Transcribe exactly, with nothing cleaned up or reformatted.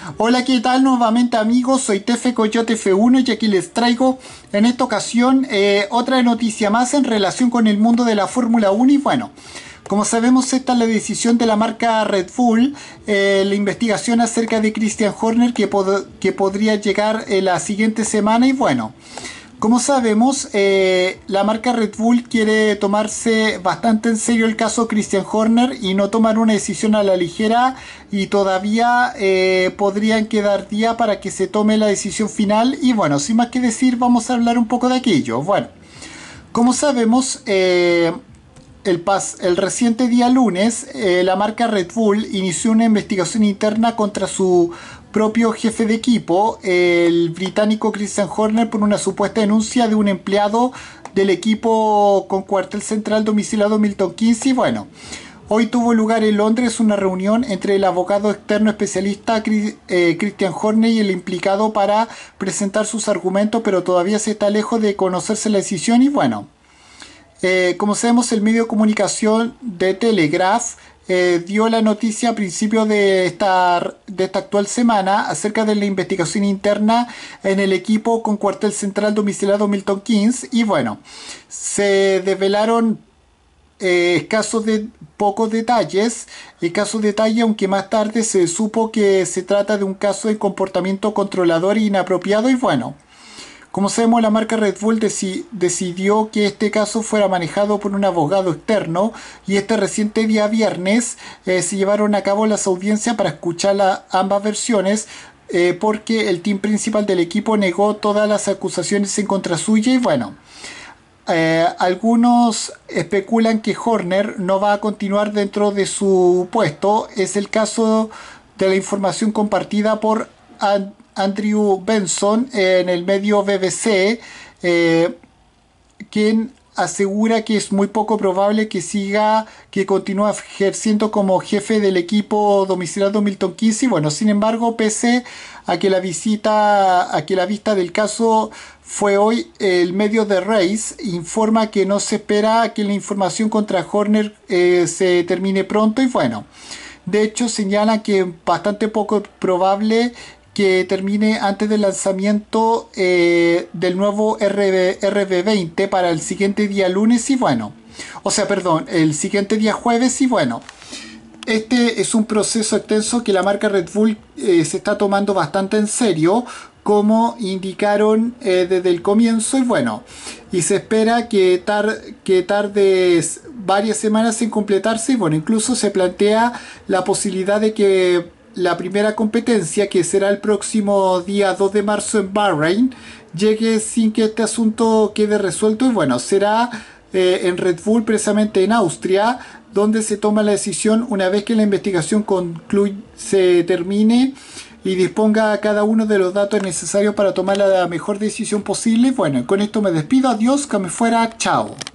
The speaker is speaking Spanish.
Hola, ¿qué tal? Nuevamente amigos, soy Tefe Coyote F uno y aquí les traigo en esta ocasión eh, otra noticia más en relación con el mundo de la Fórmula uno. Y bueno, como sabemos, esta es la decisión de la marca Red Bull, eh, la investigación acerca de Christian Horner que, pod que podría llegar eh, la siguiente semana. Y bueno, como sabemos, eh, la marca Red Bull quiere tomarse bastante en serio el caso Christian Horner y no tomar una decisión a la ligera, y todavía eh, podrían quedar días para que se tome la decisión final. Y bueno, sin más que decir, vamos a hablar un poco de aquello. Bueno, como sabemos, eh, el, pas, el reciente día lunes, eh, la marca Red Bull inició una investigación interna contra su propio jefe de equipo, el británico Christian Horner, por una supuesta denuncia de un empleado del equipo con cuartel central domiciliado en Milton Keynes. Y bueno, hoy tuvo lugar en Londres una reunión entre el abogado externo especialista eh, Christian Horner y el implicado para presentar sus argumentos, pero todavía se está lejos de conocerse la decisión. Y bueno, Eh, como sabemos, el medio de comunicación de Telegraph eh, dio la noticia a principios de esta, de esta actual semana acerca de la investigación interna en el equipo con cuartel central domiciliado Milton Keynes. Y bueno, se desvelaron eh, escasos de pocos detalles, escasos detalles, aunque más tarde se supo que se trata de un caso de comportamiento controlador e inapropiado. Y bueno, como sabemos, la marca Red Bull deci decidió que este caso fuera manejado por un abogado externo, y este reciente día viernes eh, se llevaron a cabo las audiencias para escuchar la, ambas versiones, eh, porque el team principal del equipo negó todas las acusaciones en contra suya. Y bueno, eh, algunos especulan que Horner no va a continuar dentro de su puesto. Es el caso de la información compartida por Ad Andrew Benson en el medio B B C, eh, quien asegura que es muy poco probable que siga, que continúe ejerciendo como jefe del equipo domiciliado Milton Keynes. Y bueno, sin embargo, pese a que la visita, a que la vista del caso fue hoy, el medio The Race informa que no se espera que la información contra Horner eh, se termine pronto. Y bueno, de hecho señala que es bastante poco probable que termine antes del lanzamiento eh, del nuevo R B veinte para el siguiente día lunes. Y bueno, o sea, perdón, el siguiente día jueves. Y bueno, este es un proceso extenso que la marca Red Bull eh, se está tomando bastante en serio, como indicaron eh, desde el comienzo. Y bueno, y se espera que, tar que tarde varias semanas en completarse. Y bueno, incluso se plantea la posibilidad de que la primera competencia, que será el próximo día dos de marzo en Bahrein, llegue sin que este asunto quede resuelto. Y bueno, será eh, en Red Bull, precisamente en Austria, donde se toma la decisión una vez que la investigación concluye, se termine y disponga cada uno de los datos necesarios para tomar la mejor decisión posible. Bueno, con esto me despido. Adiós, que me fuera. Chao.